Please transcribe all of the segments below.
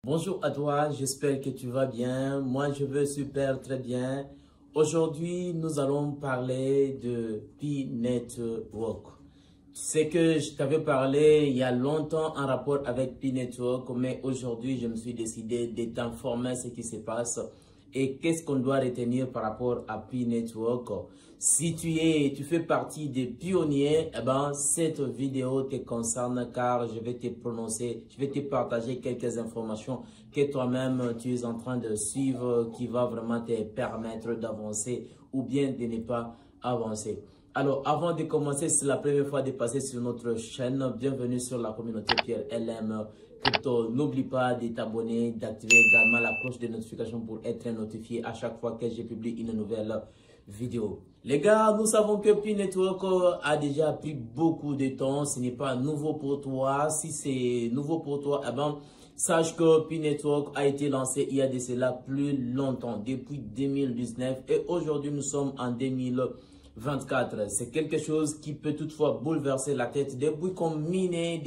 Bonjour à toi, j'espère que tu vas bien. Moi, je vais super très bien. Aujourd'hui, nous allons parler de P-Network. Tu sais que je t'avais parlé il y a longtemps en rapport avec P-Network, mais aujourd'hui, je me suis décidé de t'informer ce qui se passe et qu'est-ce qu'on doit retenir par rapport à P-Network. Si tu fais partie des pionniers, eh ben, cette vidéo te concerne car je vais te partager quelques informations que toi-même tu es en train de suivre qui va vraiment te permettre d'avancer ou bien de ne pas avancer. Alors, avant de commencer, c'est la première fois de passer sur notre chaîne. Bienvenue sur la communauté Pierre LM Crypto. N'oublie pas de t'abonner, d'activer également la cloche de notification pour être notifié à chaque fois que je publie une nouvelle vidéo. Les gars, nous savons que P-Network a déjà pris beaucoup de temps. Ce n'est pas nouveau pour toi. Si c'est nouveau pour toi, eh ben, sache que P-Network a été lancé il y a de cela plus longtemps, depuis 2019. Et aujourd'hui, nous sommes en 2024. C'est quelque chose qui peut toutefois bouleverser la tête. Depuis qu'on minait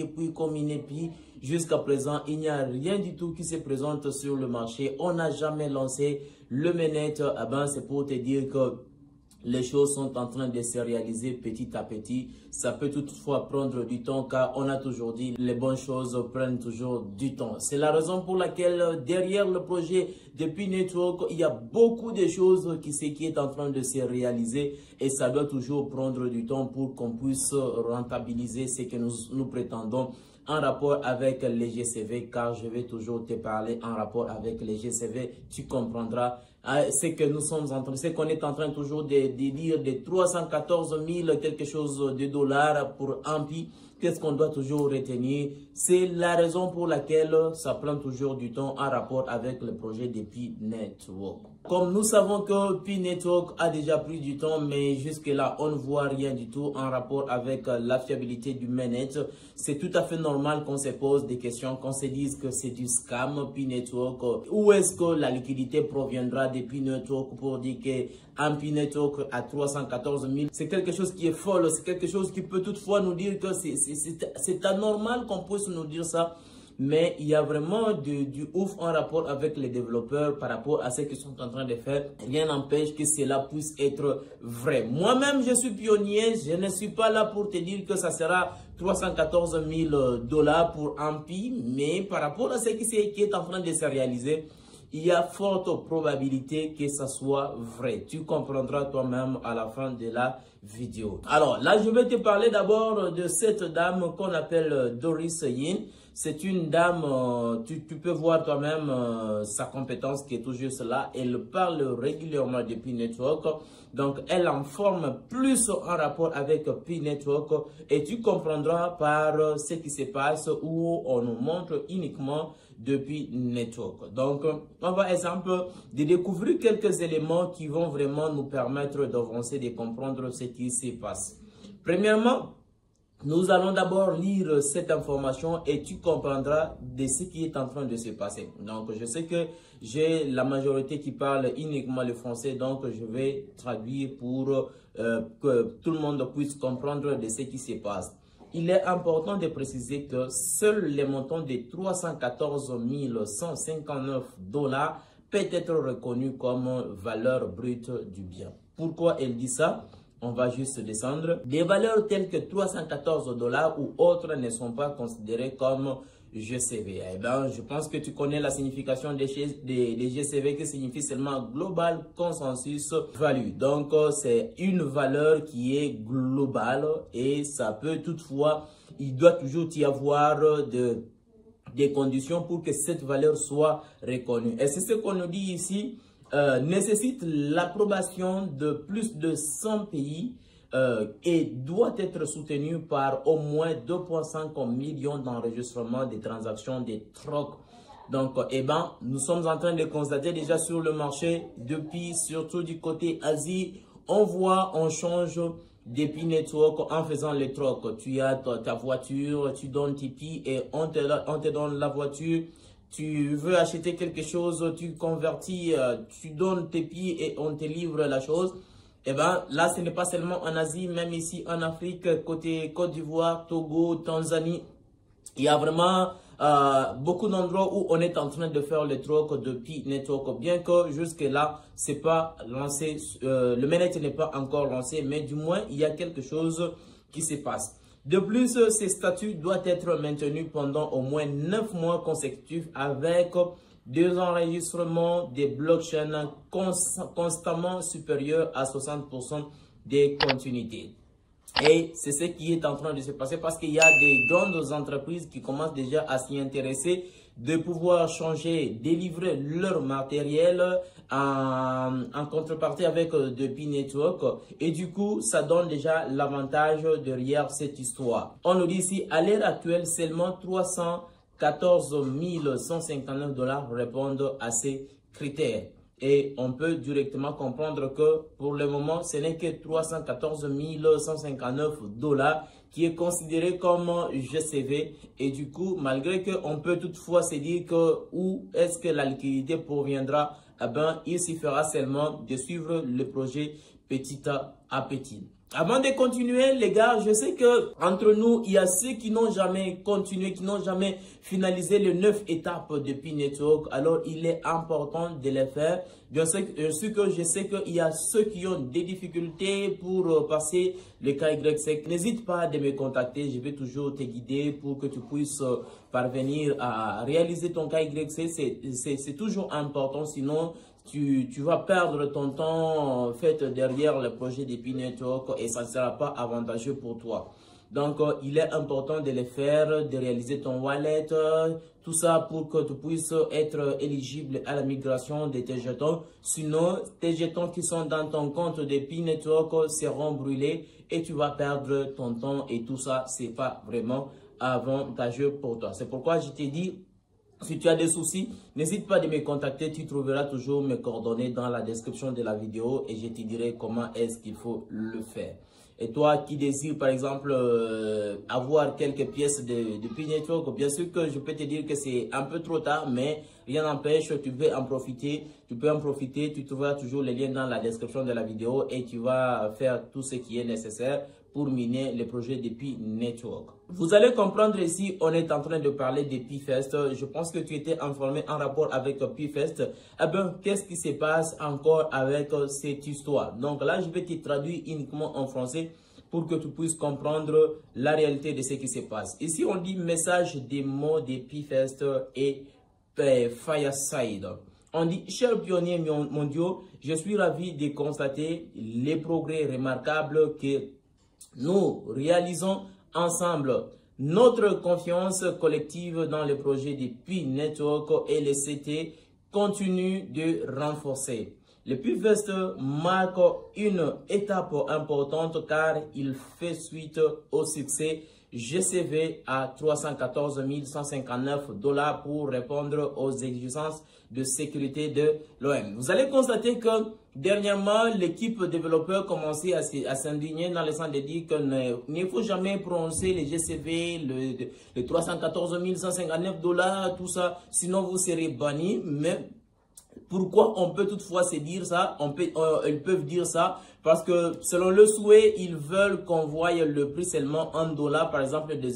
Pi, jusqu'à présent, il n'y a rien du tout qui se présente sur le marché. On n'a jamais lancé le mainnet. Eh ben, c'est pour te dire que les choses sont en train de se réaliser petit à petit. Ça peut toutefois prendre du temps car on a toujours dit les bonnes choses prennent toujours du temps. C'est la raison pour laquelle derrière le projet de P-Network, il y a beaucoup de choses qui est en train de se réaliser et ça doit toujours prendre du temps pour qu'on puisse rentabiliser ce que nous prétendons en rapport avec les GCV, car je vais toujours te parler en rapport avec les GCV. Tu comprendras ce que nous sommes en train, ce qu'on est en train toujours de dire de 314 000 quelque chose de dollars pour Ampi. Qu'est-ce qu'on doit toujours retenir? C'est la raison pour laquelle ça prend toujours du temps en rapport avec le projet de P-Network. Comme nous savons que P-Network a déjà pris du temps, mais jusque-là, on ne voit rien du tout en rapport avec la fiabilité du mainnet. C'est tout à fait normal qu'on se pose des questions, qu'on se dise que c'est du scam P-Network. Où est-ce que la liquidité proviendra de P-Network pour dire qu'un P-Network à 314 000, c'est quelque chose qui est folle, c'est quelque chose qui peut toutefois nous dire que c'est anormal qu'on puisse nous dire ça. Mais il y a vraiment du ouf en rapport avec les développeurs par rapport à ce qu'ils sont en train de faire. Rien n'empêche que cela puisse être vrai. Moi-même, je suis pionnier. Je ne suis pas là pour te dire que ça sera 314 000 dollars pour Ampi. Mais par rapport à ce qui est en train de se réaliser, il y a forte probabilité que ça soit vrai. Tu comprendras toi-même à la fin de la vidéo. Alors là, je vais te parler d'abord de cette dame qu'on appelle Doris Yin. C'est une dame, tu peux voir toi-même sa compétence qui est tout juste là. Elle parle régulièrement de P-Network. Donc, elle informe plus en rapport avec P-Network et tu comprendras par ce qui se passe où on nous montre uniquement depuis Network. Donc, on va exemple de découvrir quelques éléments qui vont vraiment nous permettre d'avancer, de comprendre ce qui se passe. Premièrement, nous allons d'abord lire cette information et tu comprendras de ce qui est en train de se passer. Donc, je sais que j'ai la majorité qui parle uniquement le français, donc je vais traduire pour que tout le monde puisse comprendre de ce qui se passe. Il est important de préciser que seul le montant de 314 159 dollars peut être reconnu comme valeur brute du bien. Pourquoi elle dit ça? On va juste descendre. Des valeurs telles que 314 dollars ou autres ne sont pas considérées comme GCV. Eh bien, je pense que tu connais la signification des GCV qui signifie seulement Global Consensus Value. Donc, c'est une valeur qui est globale et ça peut toutefois, il doit toujours y avoir des conditions pour que cette valeur soit reconnue. Et c'est ce qu'on nous dit ici. Nécessite l'approbation de plus de 100 pays et doit être soutenu par au moins 2,5 millions d'enregistrements des transactions des trocs. Donc, eh ben, nous sommes en train de constater déjà sur le marché, depuis surtout du côté Asie, on change des P-Network en faisant les trocs. Tu as ta voiture, tu donnes tes Pi et on te donne la voiture. Tu veux acheter quelque chose, tu convertis, tu donnes tes Pi et on te livre la chose. Et bien là, ce n'est pas seulement en Asie, même ici en Afrique, côté Côte d'Ivoire, Togo, Tanzanie. Il y a vraiment beaucoup d'endroits où on est en train de faire le troc de Pi Network, bien que jusque là c'est pas lancé, le mainnet n'est pas encore lancé, mais du moins il y a quelque chose qui se passe. De plus, ces statuts doivent être maintenus pendant au moins 9 mois consécutifs avec des enregistrements des blockchains constamment supérieurs à 60% des continuités. Et c'est ce qui est en train de se passer parce qu'il y a des grandes entreprises qui commencent déjà à s'y intéresser de pouvoir changer, délivrer leur matériel en contrepartie avec de Pi Network. Et du coup, ça donne déjà l'avantage derrière cette histoire. On nous dit ici, à l'heure actuelle, seulement 314 159 $ répondent à ces critères. Et on peut directement comprendre que pour le moment, ce n'est que 314 159 $ qui est considéré comme GCV. Et du coup, malgré qu'on peut toutefois se dire que où est-ce que la liquidité proviendra, eh ben, il suffira seulement de suivre le projet petit à petit. Avant de continuer, les gars, je sais que entre nous, il y a ceux qui n'ont jamais continué, qui n'ont jamais finalisé les 9 étapes de Pi Network. Alors, il est important de les faire. Je sais qu'il y a ceux qui ont des difficultés pour passer le KYC. N'hésite pas à me contacter. Je vais toujours te guider pour que tu puisses parvenir à réaliser ton KYC. C'est toujours important. Sinon, tu vas perdre ton temps fait derrière le projet de Pi Network et ça ne sera pas avantageux pour toi. Donc, il est important de les faire, de réaliser ton wallet, tout ça pour que tu puisses être éligible à la migration de tes jetons. Sinon, tes jetons qui sont dans ton compte de Pi Network seront brûlés et tu vas perdre ton temps et tout ça, c'est pas vraiment avantageux pour toi. C'est pourquoi je t'ai dit, si tu as des soucis, n'hésite pas de me contacter. Tu trouveras toujours mes coordonnées dans la description de la vidéo et je te dirai comment est-ce qu'il faut le faire. Et toi qui désires par exemple avoir quelques pièces de Pi Network, bien sûr que je peux te dire que c'est un peu trop tard, mais rien n'empêche, tu peux en profiter. Tu trouveras toujours les liens dans la description de la vidéo et tu vas faire tout ce qui est nécessaire pour miner le projet de Pi Network. Vous allez comprendre ici, on est en train de parler de PeaFest. Je pense que tu étais informé en rapport avec PeaFest. Eh bien, qu'est-ce qui se passe encore avec cette histoire? Donc là, je vais te traduire uniquement en français pour que tu puisses comprendre la réalité de ce qui se passe. Ici, on dit message démo de PeaFest et Fireside. On dit, chers pionniers mondiaux, je suis ravi de constater les progrès remarquables que nous réalisons ensemble. Notre confiance collective dans le projet de Pi Network et le CT continue de renforcer. Le PeaFest marque une étape importante car il fait suite au succès GCV à 314 159 $ pour répondre aux exigences de sécurité de l'OM. Vous allez constater que dernièrement, l'équipe développeur commençait à s'indigner dans le sens de dire qu'il ne faut jamais prononcer les GCV, le 314 159 $, tout ça, sinon vous serez banni. Mais pourquoi on peut toutefois se dire ça? Ils peuvent dire ça parce que selon le souhait, ils veulent qu'on voie le prix seulement en $, par exemple de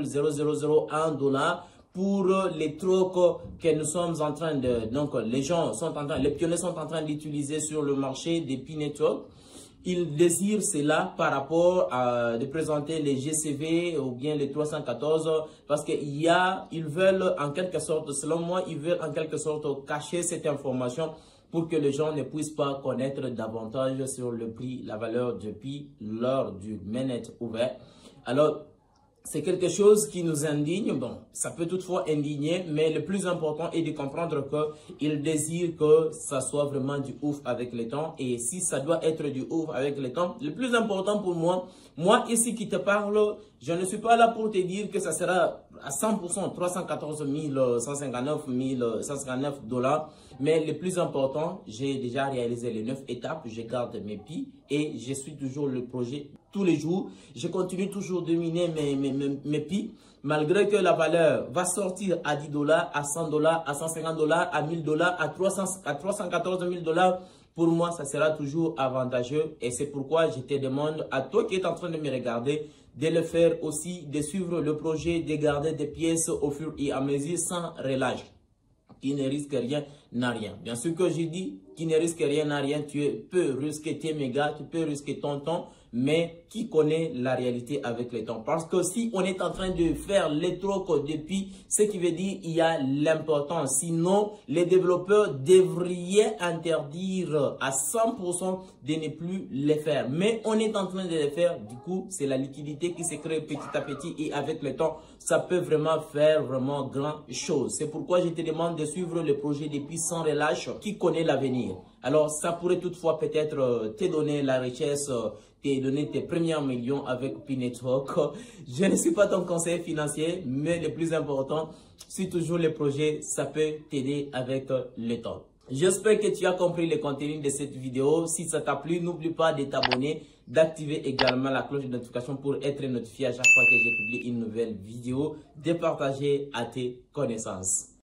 0,0001 $ pour les trocs que nous sommes en train de... Donc, les pionniers sont en train d'utiliser sur le marché des Pi Network. Ils désirent cela par rapport à de présenter les GCV ou bien les 314 parce qu'ils veulent en quelque sorte, selon moi, ils veulent en quelque sorte cacher cette information pour que les gens ne puissent pas connaître davantage sur le prix, la valeur de Pi lors du mainnet ouvert. Alors, c'est quelque chose qui nous indigne. Bon, ça peut toutefois indigner, mais le plus important est de comprendre qu'ils désirent que ça soit vraiment du ouf avec le temps. Et si ça doit être du ouf avec le temps, le plus important pour moi ici qui te parle, je ne suis pas là pour te dire que ça sera à 100% 314 159 $. Mais le plus important, j'ai déjà réalisé les 9 étapes. Je garde mes Pi et je suis toujours le projet tous les jours. Je continue toujours de miner mes Pi. Malgré que la valeur va sortir à 10 $, à 100 $, à 150 $, à 1000 $, à 314 000 $. Pour moi, ça sera toujours avantageux et c'est pourquoi je te demande à toi qui es en train de me regarder de le faire aussi, de suivre le projet, de garder des pièces au fur et à mesure sans relâche. Qui ne risque rien n'a rien. Bien sûr que je dis qui ne risque rien n'a rien, tu peux risquer tes mégas, tu peux risquer ton temps, mais qui connaît la réalité avec le temps? Parce que si on est en train de faire les trocs depuis, ce qui veut dire il y a l'importance. Sinon, les développeurs devraient interdire à 100% de ne plus les faire. Mais on est en train de les faire. Du coup, c'est la liquidité qui se crée petit à petit et avec le temps, ça peut vraiment faire vraiment grand chose. C'est pourquoi je te demande de suivre le projet depuis sans relâche. Qui connaît l'avenir? Alors, ça pourrait toutefois peut-être te donner la richesse, te donner tes premiers millions avec P-Network. Je ne suis pas ton conseiller financier, mais le plus important, c'est toujours le projet, ça peut t'aider avec le temps. J'espère que tu as compris le contenu de cette vidéo. Si ça t'a plu, n'oublie pas de t'abonner, d'activer également la cloche de notification pour être notifié à chaque fois que je publie une nouvelle vidéo, de partager à tes connaissances.